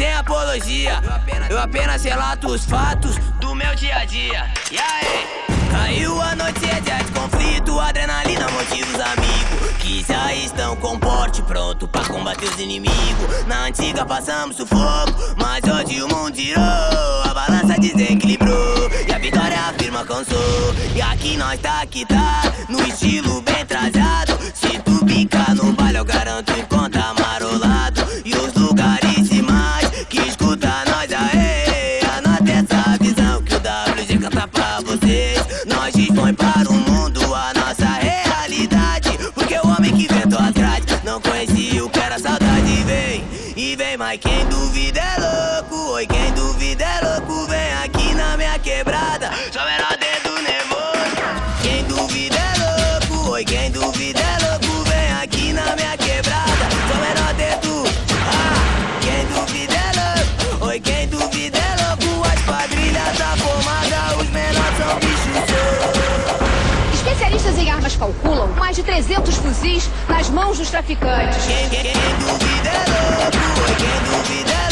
sem apologia. Eu apenas relato os fatos do meu dia a dia. E aí? Caiu a noite de conflito, adrenalina, motivos amigos que já estão com porte pronto pra combater os inimigos. Na antiga passamos sufoco, mas hoje o mundo girou, a balança desequilibrou e a vitória afirma que eu sou. E aqui nós tá que tá, no estilo bem trajado. Se tu picar no baile eu garanto encontrar marolado. E os lugares e mais que escuta nós aê, anota essa visão que o WG canta pra vocês. Nós dispõe para o mundo a nossa realidade, porque o homem que inventou as grades não conhecia o que era saudade. Vem, e vem, mas quem duvida é louco. Oi, quem duvida é louco, vem aqui na minha quebrada, só menor dedo nervoso. Quem duvida é louco, oi, quem duvida é louco, vem aqui na minha quebrada, só menor dedo. Quem duvida é louco, oi, quem duvida é louco. As quadrilhas tá formada, os menores são bichos soltos. Especialistas em armas calculam mais de 300 fuzis nas mãos dos traficantes. Quem duvida é louco, oi, quem duvida é